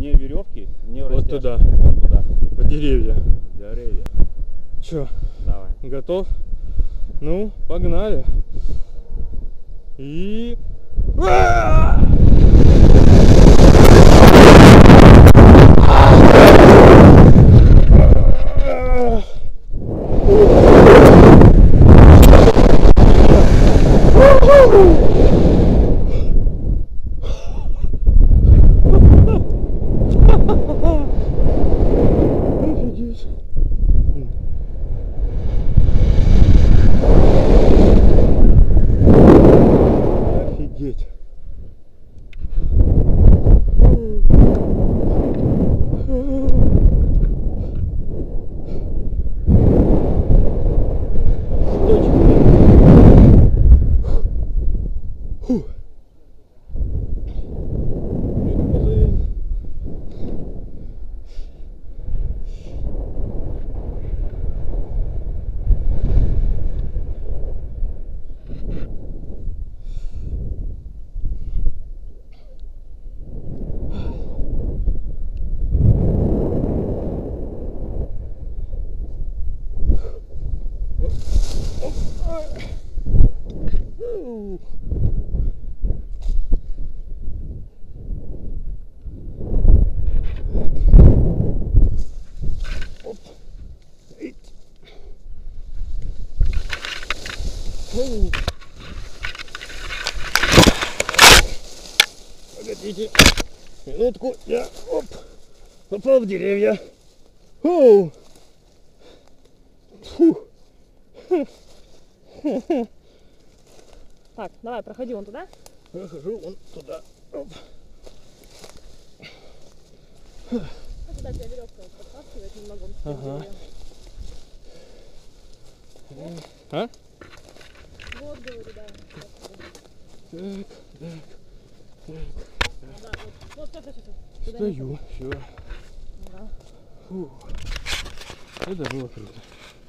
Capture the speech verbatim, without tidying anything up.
Не веревки, не в Вот растяжку. туда. Вон туда. В деревья. Деревья. Чё, Давай. готов? Ну, погнали. И... Офигеть. Офигеть. Фу. Блин. Погодите, минутку, я оп, попал в деревья. Оу. Фу. Так, давай, проходи вон туда. Прохожу вон туда. Оп. Ну, туда тебя веревка подтаскивает немного. Ага. А? Вот, говорю, да. Так, так, так. Да, вот, вот, все, все, все. Туда не Стою, все. Ага. Фу. Это было круто.